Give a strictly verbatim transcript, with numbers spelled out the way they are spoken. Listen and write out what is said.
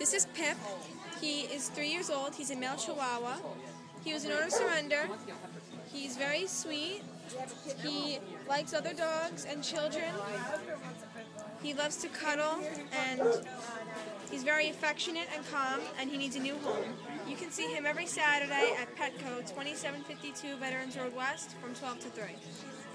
This is Pipp. He is three years old. He's a male Chihuahua. He was an owner surrender. He's very sweet. He likes other dogs and children. He loves to cuddle, and he's very affectionate and calm, and he needs a new home. You can see him every Saturday at P L U T O, twenty-seven fifty-two Veterans Road West from twelve to three.